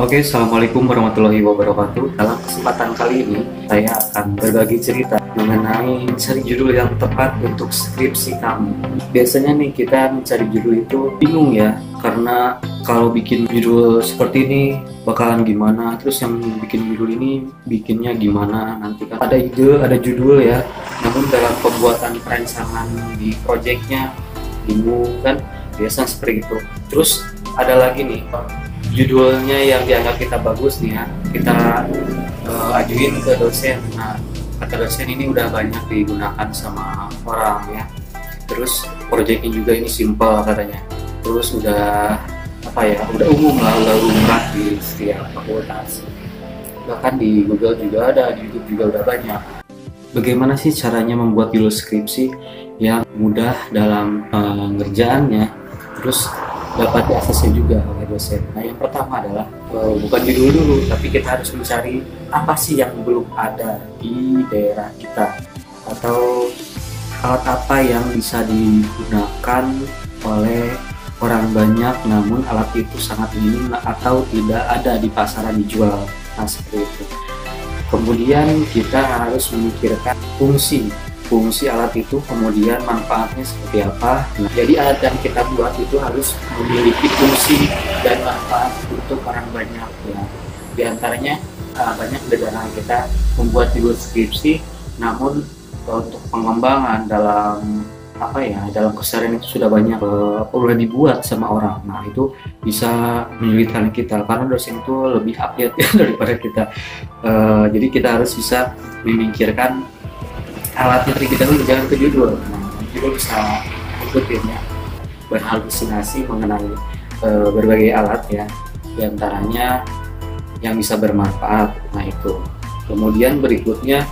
Oke, Assalamualaikum warahmatullahi wabarakatuh. Dalam kesempatan kali ini, saya akan berbagi cerita mengenai mencari judul yang tepat untuk skripsi kamu. Biasanya nih kita mencari judul itu bingung ya, karena kalau bikin judul seperti ini bakalan gimana, terus yang bikin judul ini bikinnya gimana, nanti kan ada ide, ada judul ya, namun dalam pembuatan perancangan di projectnya bingung kan, biasa seperti itu. Terus ada lagi nih, judulnya yang dianggap kita bagus nih ya, kita ajuin ke dosen. Nah, kata dosen ini udah banyak digunakan sama orang ya, terus proyeknya juga ini simple katanya, terus udah apa ya, udah umum lah, udah lumrah di setiap fakultas, bahkan di Google juga ada, di YouTube juga udah banyak. Bagaimana sih caranya membuat judul skripsi yang mudah dalam pengerjaannya, terus dapat diaksesnya juga oleh dosen? Nah, yang pertama adalah bukan judul dulu, tapi kita harus mencari apa sih yang belum ada di daerah kita, atau alat apa yang bisa digunakan oleh orang banyak namun alat itu sangat minim atau tidak ada di pasaran dijual. Nah, seperti itu. Kemudian kita harus memikirkan fungsi alat itu, kemudian manfaatnya seperti apa. Nah, jadi alat yang kita buat itu harus memiliki fungsi dan manfaat untuk orang banyak ya. Di antaranya banyak negara kita membuat judul skripsi, namun untuk pengembangan dalam apa ya, dalam keseharian itu sudah banyak udah dibuat sama orang. Nah, itu bisa menyulitkan kita karena dosen itu lebih update ya daripada kita. Jadi kita harus bisa memikirkan alatnya terlebih dahulu, jangan ke judul. Nah, judul bisa ikutin ya, berhalusinasi mengenai berbagai alat ya, diantaranya yang bisa bermanfaat. Nah, itu. Kemudian berikutnya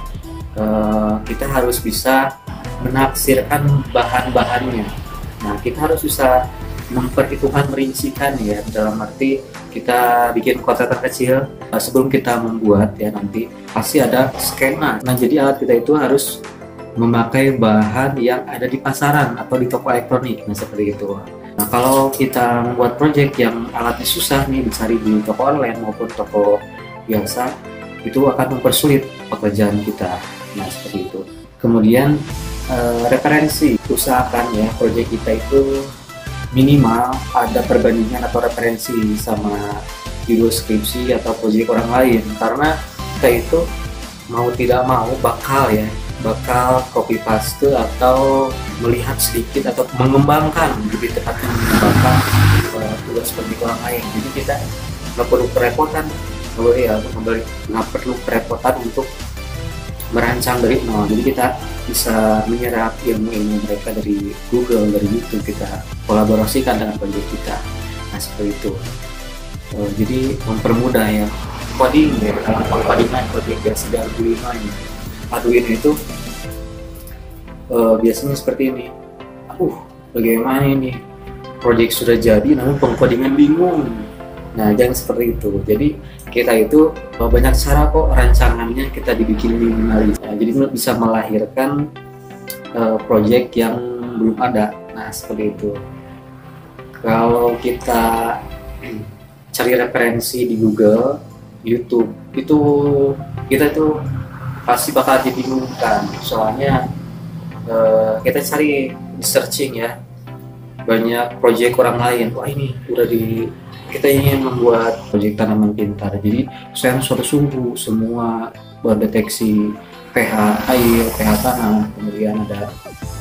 kita harus bisa menafsirkan bahan-bahannya. Nah, kita harus bisa memperhitungkan, merincikan ya, dalam arti kita bikin kotak kecil sebelum kita membuat ya, nanti pasti ada skema. Nah, jadi alat kita itu harus memakai bahan yang ada di pasaran atau di toko elektronik. Nah, seperti itu. Nah, kalau kita membuat project yang alatnya susah nih dicari di toko online maupun toko biasa, itu akan mempersulit pekerjaan kita. Nah, seperti itu. Kemudian referensi, usahakan ya project kita itu minimal ada perbandingan atau referensi sama judul skripsi atau proyek orang lain, karena kita itu mau tidak mau bakal copy paste atau melihat sedikit atau mengembangkan, lebih tepatnya mengembangkan tugas seperti orang lain. Jadi kita nggak perlu kerepotan, nggak perlu kerepotan untuk merancang dari nol. Jadi kita bisa menyerap ilmu mereka dari Google, dari YouTube, kita kolaborasikan dengan proyek kita. Nah, seperti itu. Jadi mempermudah ya coding ya, dalam codingan proyek biasa di Arduino ini. Arduino itu biasanya seperti ini. Bagaimana ini? Proyek sudah jadi namun pengkodingan bingung. Nah, jangan seperti itu. Jadi kita itu banyak cara kok rancangannya kita dibikin minimalis. Nah, jadi bisa melahirkan project yang belum ada. Nah, seperti itu. Kalau kita cari referensi di Google, YouTube, itu kita itu pasti bakal dibingungkan. Soalnya kita cari searching ya, banyak project orang lain. Wah, ini udah kita ingin membuat proyek tanaman pintar, jadi saya harus sungguh semua berdeteksi pH air, pH tanah, kemudian ada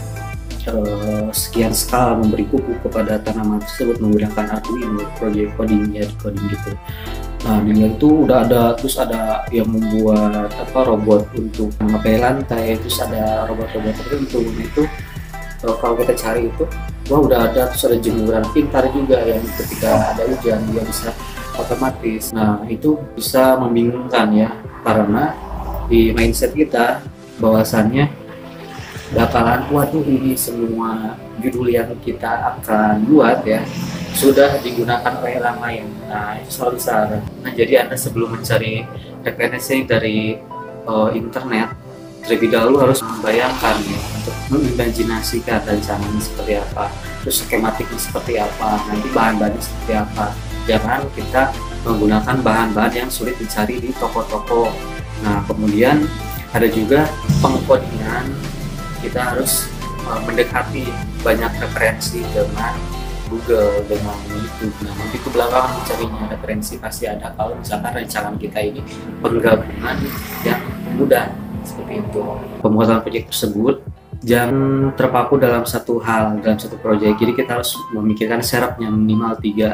sekian skala memberi pupuk kepada tanaman tersebut menggunakan Arduino, proyek coding ya, coding gitu. Nah, di itu udah ada, terus ada yang membuat robot untuk mengapai lantai, terus ada robot-robot tertentu. Itu kalau kita cari itu, wah udah ada, terus ada jemuran pintar juga yang ketika ada hujan dia bisa otomatis. Nah, itu bisa membingungkan ya, karena di mindset kita bahwasannya bakalan, waduh ini semua judul yang kita akan buat ya sudah digunakan oleh orang lain. Nah, itu selalu salah. Nah, jadi Anda sebelum mencari referensi dari internet, terlebih dahulu harus membayangkan ya, untuk mengimajinasikan rancangannya seperti apa, terus skematiknya seperti apa, nanti bahan-bahannya seperti apa. Jangan kita menggunakan bahan-bahan yang sulit dicari di toko-toko. Nah, kemudian ada juga pengkodingan, kita harus mendekati banyak referensi dengan Google, dengan YouTube. Nah, nanti ke belakang mencarinya referensi pasti ada kalau misalkan rancangan kita ini penggabungan yang mudah seperti itu. Pembuatan proyek tersebut jangan terpaku dalam satu hal, dalam satu proyek. Jadi kita harus memikirkan serapnya minimal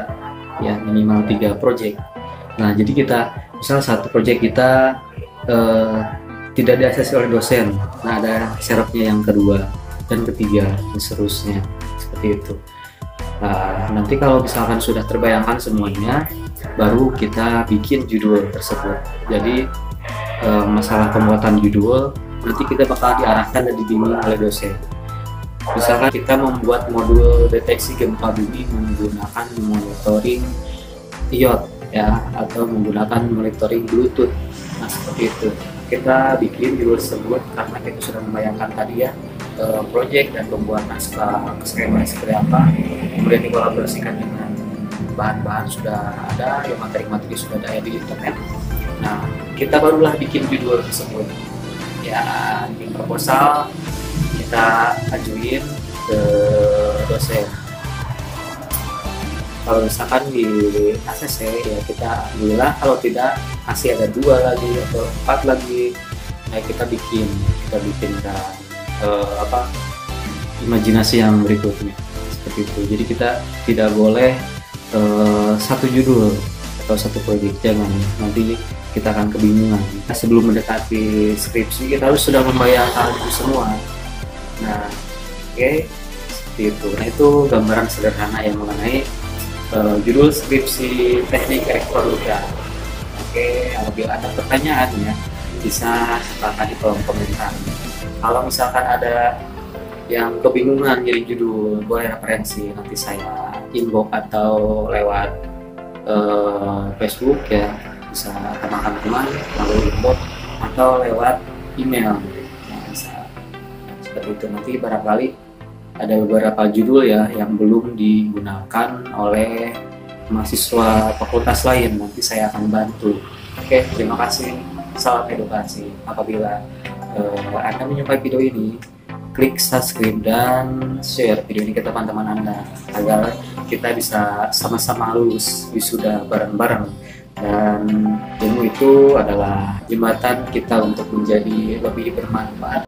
3 proyek. Nah, jadi kita misal satu proyek kita tidak diakses oleh dosen. Nah, ada serapnya yang kedua dan ketiga dan seterusnya seperti itu. Nah, nanti kalau misalkan sudah terbayangkan semuanya, baru kita bikin judul tersebut. Jadi masalah pembuatan judul nanti kita bakal diarahkan dan dibimbing oleh dosen. Misalkan kita membuat modul deteksi gempa bumi menggunakan monitoring IoT ya, atau menggunakan monitoring Bluetooth. Nah, seperti itu. Kita bikin judul tersebut karena kita sudah membayangkan tadi ya proyek dan pembuat naskah skema seperti apa, kemudian dikolaborasikan dengan bahan-bahan sudah ada, ya materi-materi sudah ada di internet. Nah, kita barulah bikin judul tersebut. Ya, bikin proposal, kita ajuin ke dosen. Kalau misalkan di ACC ya kita alhamdulillah, kalau tidak masih ada 2 lagi atau 4 lagi. Nah, kita bikinkan imajinasi yang berikutnya seperti itu. Jadi kita tidak boleh satu judul atau satu proyek, jangan, nanti kita akan kebingungan. Nah, sebelum mendekati skripsi kita harus sudah membayangkan itu semua. Nah, oke, seperti itu. Nah, itu gambaran sederhana yang mengenai judul skripsi teknik elektronika. Oke, apabila ada pertanyaan ya bisa silahkan di kolom komentar. Kalau misalkan ada yang kebingungan jadi judul, boleh referensi, nanti saya inbox atau lewat Facebook ya, bisa teman-teman melalui inbox atau lewat email. Nah, bisa seperti itu. Nanti barangkali ada beberapa judul ya yang belum digunakan oleh mahasiswa fakultas lain, nanti saya akan bantu. Oke, terima kasih. Salam edukasi. Apabila Anda menyukai video ini, klik subscribe dan share video ini ke teman-teman Anda agar kita bisa sama-sama lulus wisuda bareng-bareng. Dan ilmu itu adalah jembatan kita untuk menjadi lebih bermanfaat